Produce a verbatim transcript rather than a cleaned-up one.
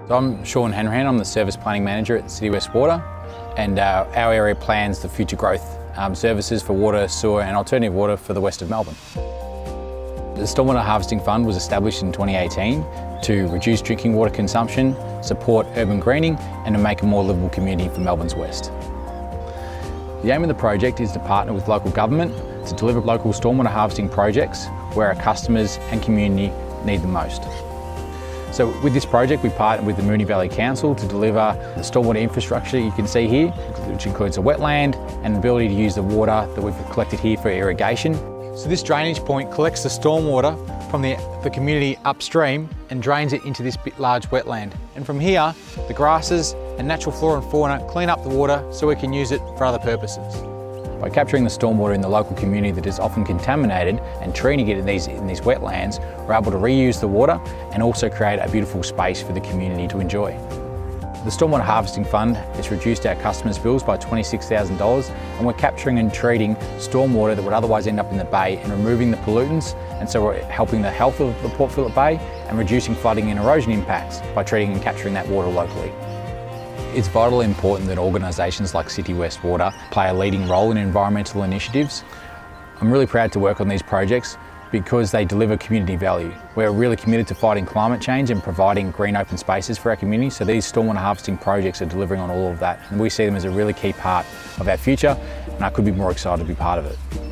So I'm Sean Hanrahan, I'm the Service Planning Manager at City West Water, and uh, our area plans the future growth um, services for water, sewer and alternative water for the west of Melbourne. The Stormwater Harvesting Fund was established in twenty eighteen to reduce drinking water consumption, support urban greening and to make a more livable community for Melbourne's west. The aim of the project is to partner with local government to deliver local stormwater harvesting projects where our customers and community need them most. So with this project, we partnered with the Moonee Valley Council to deliver the stormwater infrastructure you can see here, which includes a wetland and the ability to use the water that we've collected here for irrigation. So this drainage point collects the stormwater from the, the community upstream and drains it into this bit large wetland. And from here, the grasses and natural flora and fauna clean up the water so we can use it for other purposes. By capturing the stormwater in the local community that is often contaminated and treating it in these, in these wetlands, we're able to reuse the water and also create a beautiful space for the community to enjoy. The Stormwater Harvesting Fund has reduced our customers' bills by twenty-six thousand dollars, and we're capturing and treating stormwater that would otherwise end up in the bay and removing the pollutants, and so we're helping the health of the Port Phillip Bay and reducing flooding and erosion impacts by treating and capturing that water locally. It's vitally important that organisations like City West Water play a leading role in environmental initiatives. I'm really proud to work on these projects because they deliver community value. We're really committed to fighting climate change and providing green open spaces for our community, so these stormwater harvesting projects are delivering on all of that, and we see them as a really key part of our future, and I could be more excited to be part of it.